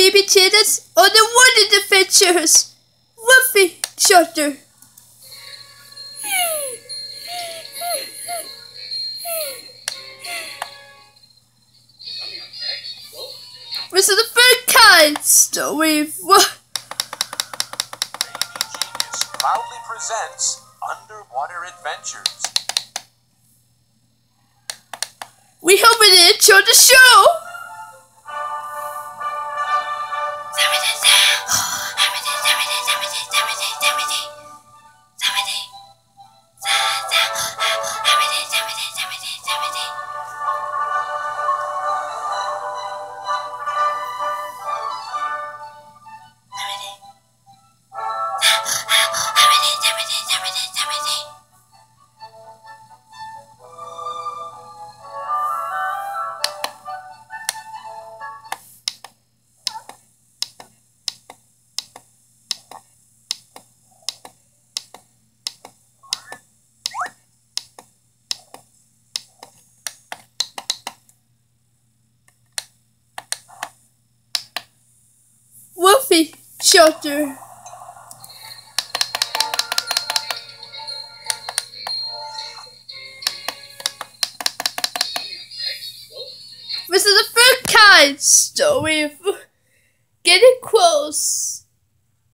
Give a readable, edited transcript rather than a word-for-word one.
baby chitters on the wooden adventures. Woofy Shelter. This is the third kind story. Genius proudly presents Underwater Adventures. We hope it enjoyed the show. Woofy Shelter. This is the third kind story of Getting Close.